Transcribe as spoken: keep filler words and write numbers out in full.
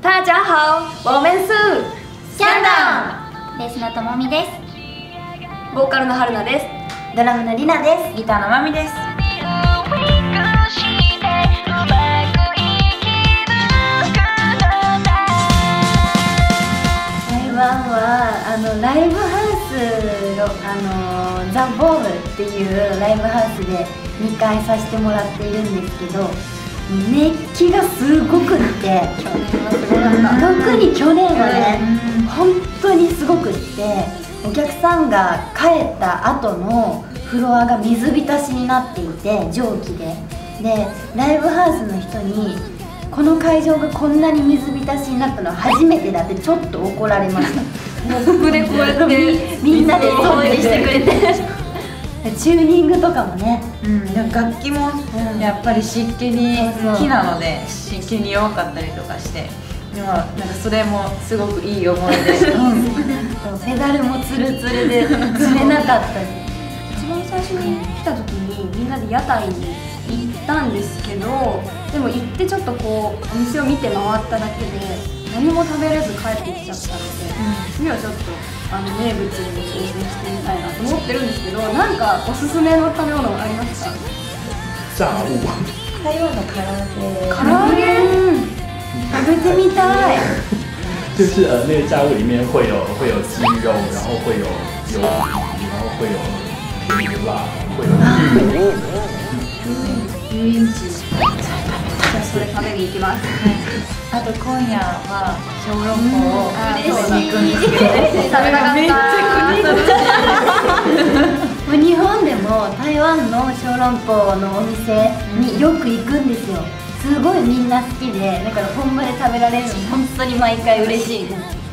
大家好，我们是香港ベースのともみです。 ボーカルの春菜です。 ドラムのりなです。 ギターのまみです。 台湾はあのライブハウスのあのザ・ボームっていうライブハウスでにかいさせてもらっているんですけど、熱気がすごくって、 去年はすごかった。 特に去年はね、本当にすごくって、お客さんが帰った後のフロアが水浸しになっていて、蒸気ででライブハウスの人にこの会場がこんなに水浸しになったのは初めてだってちょっと怒られました。 モップでこうやってみんなで掃除してくれてチューニングとかもね、 うん、楽器もやっぱり湿気に木なので湿気に弱かったりとかして、でもなんかそれもすごくいい思い出。 ペダルもツルツルで釣れなかったり。 一番最初に来た時にみんなで屋台に行ったんですけど、でも行ってちょっとこうお店を見て回っただけで何も食べれず帰ってきちゃったので、うん、次はちょっとあの名物に挑戦してみたいなと思ってるんですけど、なんかおすすめの食べ物ありますか？ 炸物。 台湾の唐揚げ。 唐揚げ食べてみたい。 就是呃，那个炸物里面会有会有鸡肉，然后会有油，然后会有甜辣，会有芋。 遊園地。じゃあそれ食べに行きます。 あと今夜は小籠包を食べに行くんですけど、 食べたかった。めっちゃもう日本でも台湾の小籠包のお店によく行くんですよ。すごいみんな好きで、だから本場で食べられるの本当に毎回嬉しいです。